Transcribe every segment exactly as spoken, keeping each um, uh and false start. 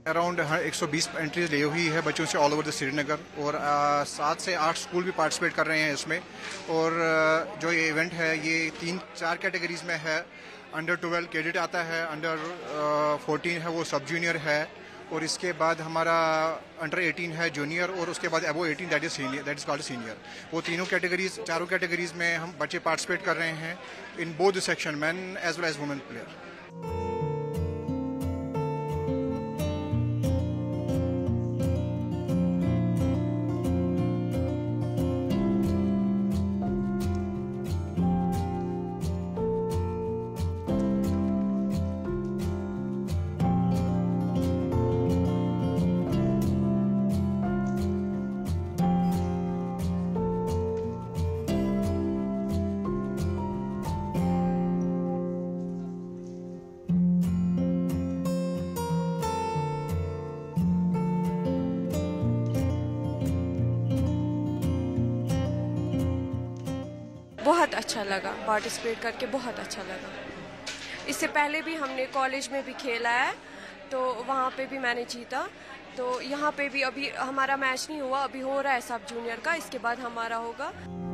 Around एक सौ बीस एंट्रीज ली हुई है बच्चों से ऑल ओवर द श्रीनगर, और आ, सात से आठ स्कूल भी पार्टिसिपेट कर रहे हैं इसमें। और आ, जो ये इवेंट है ये तीन चार कैटेगरीज में है। अंडर ट्वेल्व कैडेट आता है, अंडर फोर्टीन है वो सब जूनियर है, और इसके बाद हमारा अंडर एटीन है जूनियर, और उसके बाद above eighteen that is senior, that is called senior. वो तीनों कैटेगरीज चारों कैटेगरीज में हम बच्चे पार्टिसिपेट कर रहे हैं in both section, man as well as women player. बहुत अच्छा लगा, पार्टिसिपेट करके बहुत अच्छा लगा। इससे पहले भी हमने कॉलेज में भी खेला है, तो वहाँ पे भी मैंने जीता। तो यहाँ पे भी अभी हमारा मैच नहीं हुआ, अभी हो रहा है सब जूनियर का, इसके बाद हमारा होगा।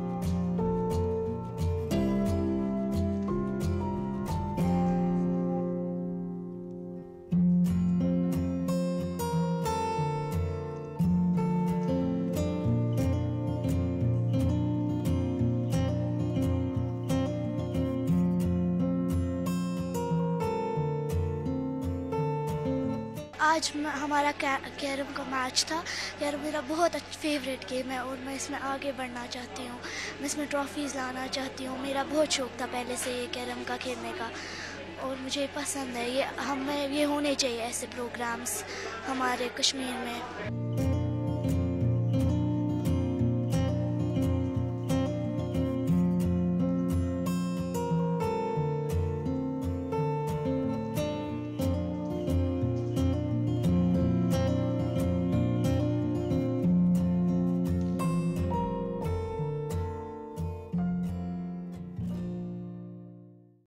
आज हमारा कैरम का मैच था। कैरम मेरा बहुत फेवरेट गेम है और मैं इसमें आगे बढ़ना चाहती हूँ, मैं इसमें ट्रॉफीज़ लाना चाहती हूँ। मेरा बहुत शौक था पहले से ये कैरम का खेलने का, और मुझे पसंद है। ये हमें ये होने चाहिए ऐसे प्रोग्राम्स हमारे कश्मीर में।